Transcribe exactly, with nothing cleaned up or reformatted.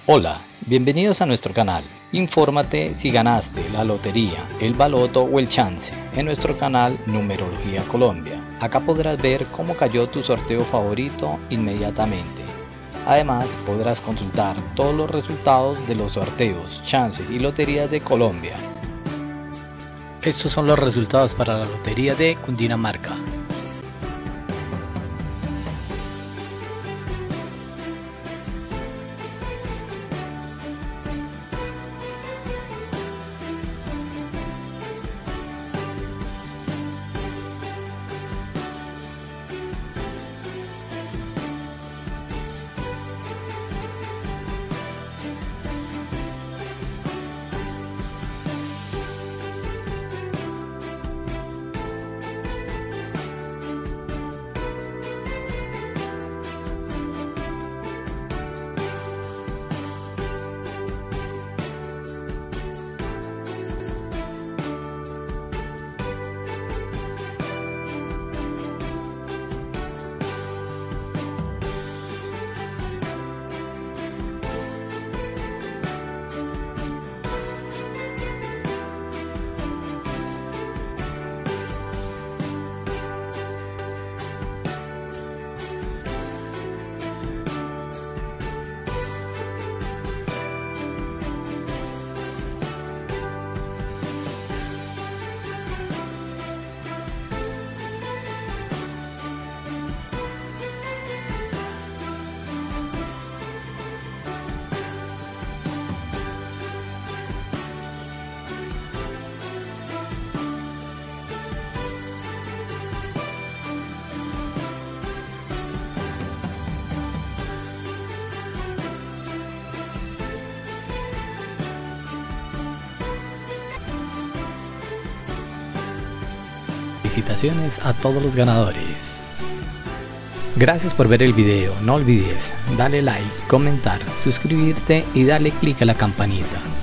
Hola, bienvenidos a nuestro canal. Infórmate si ganaste la lotería, el baloto o el chance en nuestro canal Numerología Colombia. Acá podrás ver cómo cayó tu sorteo favorito inmediatamente. Además, podrás consultar todos los resultados de los sorteos, chances y loterías de Colombia. Estos son los resultados para la lotería de Cundinamarca. Felicitaciones a todos los ganadores. Gracias por ver el video. No olvides darle like, comentar, suscribirte y darle clic a la campanita.